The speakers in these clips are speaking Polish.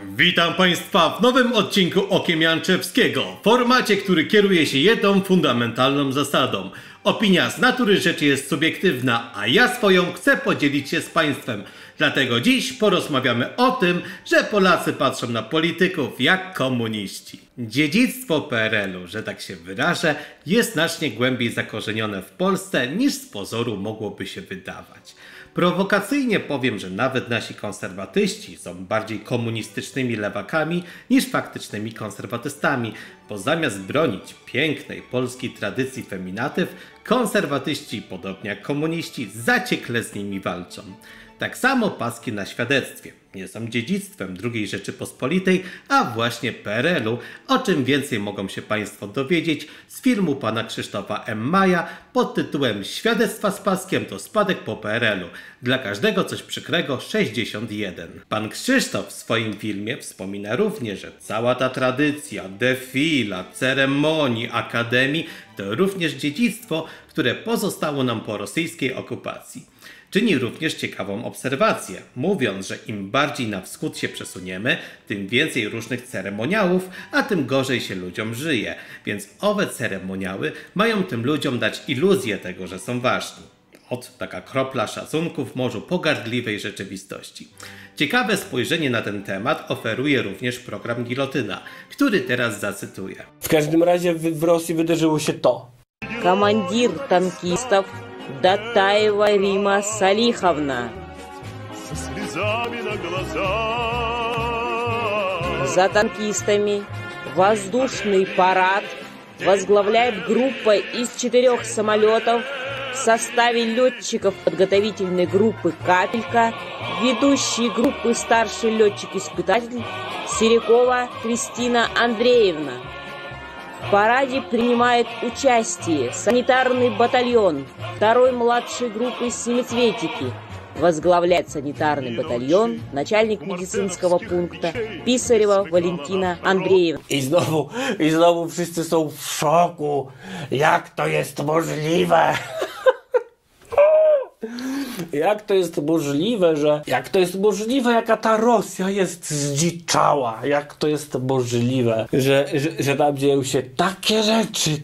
Witam Państwa w nowym odcinku Okiem Janczewskiego, formacie, który kieruje się jedną fundamentalną zasadą. Opinia z natury rzeczy jest subiektywna, a ja swoją chcę podzielić się z Państwem. Dlatego dziś porozmawiamy o tym, że Polacy patrzą na polityków jak komuniści. Dziedzictwo PRL-u, że tak się wyrażę, jest znacznie głębiej zakorzenione w Polsce niż z pozoru mogłoby się wydawać. Prowokacyjnie powiem, że nawet nasi konserwatyści są bardziej komunistycznymi lewakami niż faktycznymi konserwatystami, bo zamiast bronić pięknej polskiej tradycji feminatyw, konserwatyści, podobnie jak komuniści, zaciekle z nimi walczą. Tak samo paski na świadectwie nie są dziedzictwem II Rzeczypospolitej, a właśnie PRL-u, o czym więcej mogą się Państwo dowiedzieć z filmu pana Krzysztofa M. Maja pod tytułem Świadectwa z paskiem to spadek po PRL-u. Dla każdego coś przykrego 61. Pan Krzysztof w swoim filmie wspomina również, że cała ta tradycja, defila, ceremonii, akademii to również dziedzictwo, które pozostało nam po rosyjskiej okupacji. Czyni również ciekawą obserwację, mówiąc, że im bardziej na wschód się przesuniemy, tym więcej różnych ceremoniałów, a tym gorzej się ludziom żyje, więc owe ceremoniały mają tym ludziom dać iluzję tego, że są ważni. Ot, taka kropla szacunku w morzu pogardliwej rzeczywistości. Ciekawe spojrzenie na ten temat oferuje również program Gilotyna, który teraz zacytuję. W każdym razie w Rosji wydarzyło się to. Командир танкистов Датаева Рима Салиховна. За танкистами воздушный парад возглавляет группа из 4 самолетов в составе летчиков подготовительной группы «Капелька», ведущей группы старший летчик-испытатель Серикова Кристина Андреевна. В параде принимает участие санитарный батальон 2-й младшей группы семицветики. Возглавляет санитарный батальон начальник медицинского пункта Писарева Валентина Андреевна. I znowu wszyscy są w szoku. Jak to jest możliwe? Jak to jest możliwe, jaka ta Rosja jest zdziczała? Jak to jest możliwe, że tam dzieją się takie rzeczy?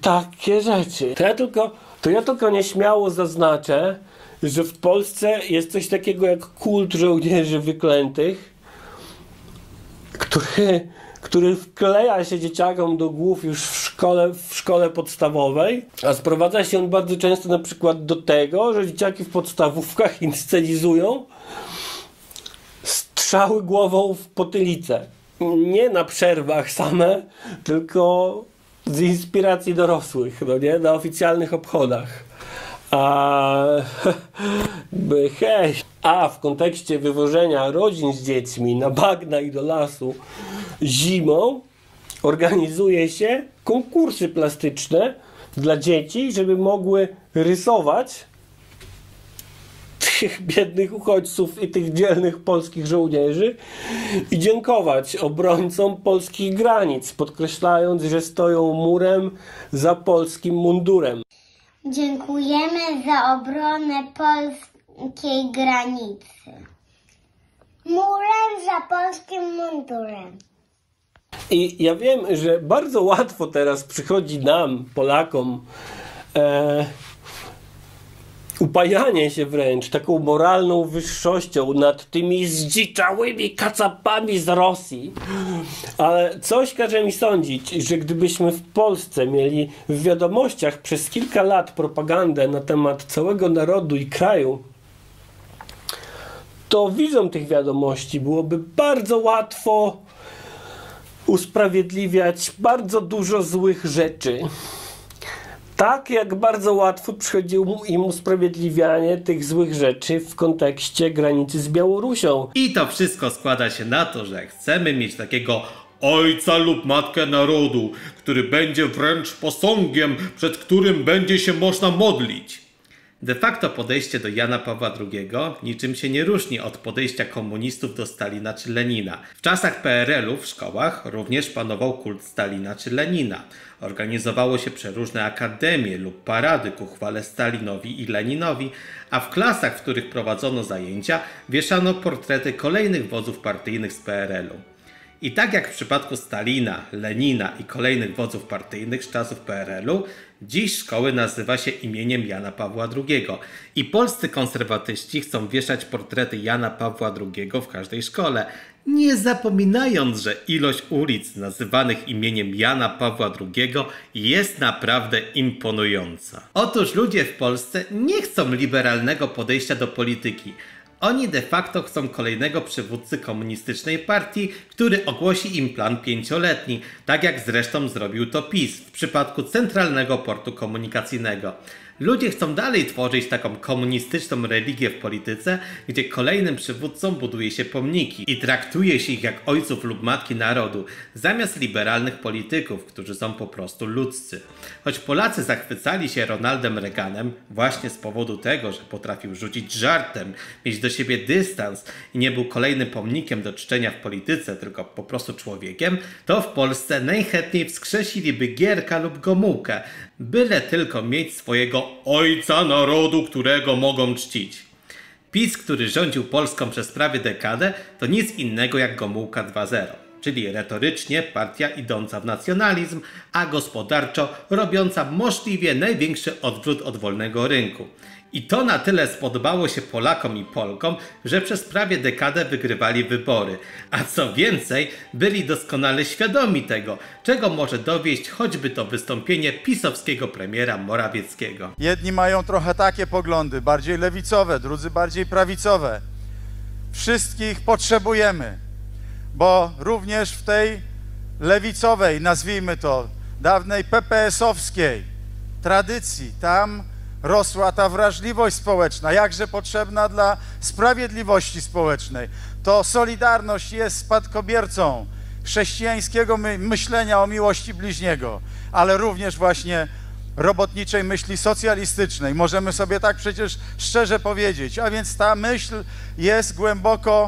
To ja tylko nieśmiało zaznaczę, że w Polsce jest coś takiego jak kult żołnierzy wyklętych, który wkleja się dzieciakom do głów już w szkole podstawowej, a sprowadza się on bardzo często na przykład do tego, że dzieciaki w podstawówkach inscenizują strzały głową w potylicę. Nie na przerwach same, tylko z inspiracji dorosłych, no nie? Na oficjalnych obchodach. A w kontekście wywożenia rodzin z dziećmi na bagna i do lasu zimą organizuje się konkursy plastyczne dla dzieci, żeby mogły rysować tych biednych uchodźców i tych dzielnych polskich żołnierzy i dziękować obrońcom polskich granic, podkreślając, że stoją murem za polskim mundurem. Dziękujemy za obronę polskiej granicy. Murem za polskim mundurem. I ja wiem, że bardzo łatwo teraz przychodzi nam, Polakom, upajanie się wręcz taką moralną wyższością nad tymi zdziczałymi kacapami z Rosji. Ale coś każe mi sądzić, że gdybyśmy w Polsce mieli w wiadomościach przez kilka lat propagandę na temat całego narodu i kraju, to widzom tych wiadomości byłoby bardzo łatwo usprawiedliwiać bardzo dużo złych rzeczy. Tak jak bardzo łatwo przychodziło im usprawiedliwianie tych złych rzeczy w kontekście granicy z Białorusią. I to wszystko składa się na to, że chcemy mieć takiego ojca lub matkę narodu, który będzie wręcz posągiem, przed którym będzie się można modlić. De facto podejście do Jana Pawła II niczym się nie różni od podejścia komunistów do Stalina czy Lenina. W czasach PRL-u w szkołach również panował kult Stalina czy Lenina. Organizowało się przeróżne akademie lub parady ku chwale Stalinowi i Leninowi, a w klasach, w których prowadzono zajęcia, wieszano portrety kolejnych wodzów partyjnych z PRL-u. I tak jak w przypadku Stalina, Lenina i kolejnych wodzów partyjnych z czasów PRL-u, dziś szkoły nazywa się imieniem Jana Pawła II. I polscy konserwatyści chcą wieszać portrety Jana Pawła II w każdej szkole, nie zapominając, że ilość ulic nazywanych imieniem Jana Pawła II jest naprawdę imponująca. Otóż ludzie w Polsce nie chcą liberalnego podejścia do polityki. Oni de facto chcą kolejnego przywódcy komunistycznej partii, który ogłosi im plan 5-letni, tak jak zresztą zrobił to PiS w przypadku Centralnego Portu Komunikacyjnego. Ludzie chcą dalej tworzyć taką komunistyczną religię w polityce, gdzie kolejnym przywódcom buduje się pomniki i traktuje się ich jak ojców lub matki narodu, zamiast liberalnych polityków, którzy są po prostu ludzcy. Choć Polacy zachwycali się Ronaldem Reaganem właśnie z powodu tego, że potrafił rzucić żartem, mieć do siebie dystans i nie był kolejnym pomnikiem do czczenia w polityce, tylko po prostu człowiekiem, to w Polsce najchętniej wskrzesiliby Gierka lub Gomułkę, byle tylko mieć swojego ojca narodu, którego mogą czcić. PiS, który rządził Polską przez prawie dekadę, to nic innego jak Gomułka 2.0, czyli retorycznie partia idąca w nacjonalizm, a gospodarczo robiąca możliwie największy odwrót od wolnego rynku. I to na tyle spodobało się Polakom i Polkom, że przez prawie dekadę wygrywali wybory. A co więcej, byli doskonale świadomi tego, czego może dowieść choćby to wystąpienie pisowskiego premiera Morawieckiego. Jedni mają trochę takie poglądy, bardziej lewicowe, drudzy bardziej prawicowe. Wszystkich potrzebujemy, bo również w tej lewicowej, nazwijmy to, dawnej PPS-owskiej tradycji, tam rosła ta wrażliwość społeczna, jakże potrzebna dla sprawiedliwości społecznej. To Solidarność jest spadkobiercą chrześcijańskiego myślenia o miłości bliźniego, ale również właśnie robotniczej myśli socjalistycznej. Możemy sobie tak przecież szczerze powiedzieć. A więc ta myśl jest głęboko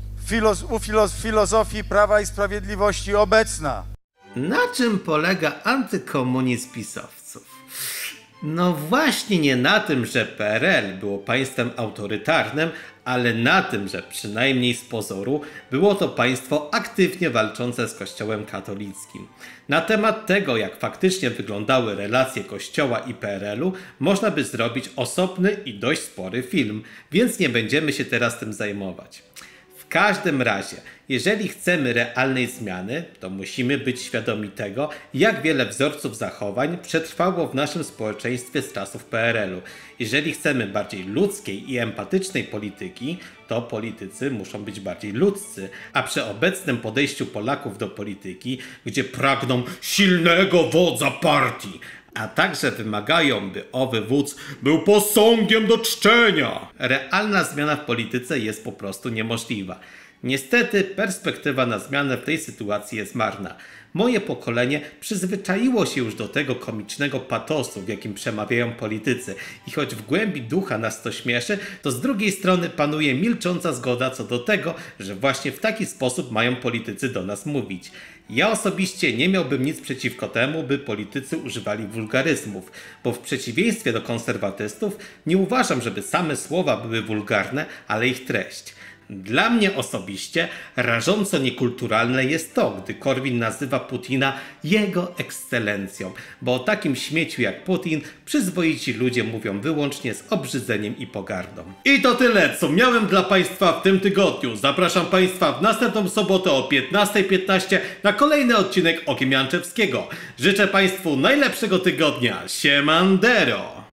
w filozofii Prawa i Sprawiedliwości obecna. Na czym polega antykomunizm pisowców? No właśnie nie na tym, że PRL było państwem autorytarnym, ale na tym, że przynajmniej z pozoru było to państwo aktywnie walczące z Kościołem katolickim. Na temat tego, jak faktycznie wyglądały relacje Kościoła i PRL-u, można by zrobić osobny i dość spory film, więc nie będziemy się teraz tym zajmować. W każdym razie, jeżeli chcemy realnej zmiany, to musimy być świadomi tego, jak wiele wzorców zachowań przetrwało w naszym społeczeństwie z czasów PRL-u. Jeżeli chcemy bardziej ludzkiej i empatycznej polityki, to politycy muszą być bardziej ludzcy, a przy obecnym podejściu Polaków do polityki, gdzie pragną silnego wodza partii, a także wymagają, by owy wódz był posągiem do czczenia, realna zmiana w polityce jest po prostu niemożliwa. Niestety perspektywa na zmianę w tej sytuacji jest marna. Moje pokolenie przyzwyczaiło się już do tego komicznego patosu, w jakim przemawiają politycy i choć w głębi ducha nas to śmieszy, to z drugiej strony panuje milcząca zgoda co do tego, że właśnie w taki sposób mają politycy do nas mówić. Ja osobiście nie miałbym nic przeciwko temu, by politycy używali wulgaryzmów, bo w przeciwieństwie do konserwatystów nie uważam, żeby same słowa były wulgarne, ale ich treść. Dla mnie osobiście rażąco niekulturalne jest to, gdy Korwin nazywa Putina jego ekscelencją, bo o takim śmieciu jak Putin przyzwoici ludzie mówią wyłącznie z obrzydzeniem i pogardą. I to tyle, co miałem dla Państwa w tym tygodniu. Zapraszam Państwa w następną sobotę o 15:15 na kolejny odcinek Okiem Janczewskiego. Życzę Państwu najlepszego tygodnia. Siemandero!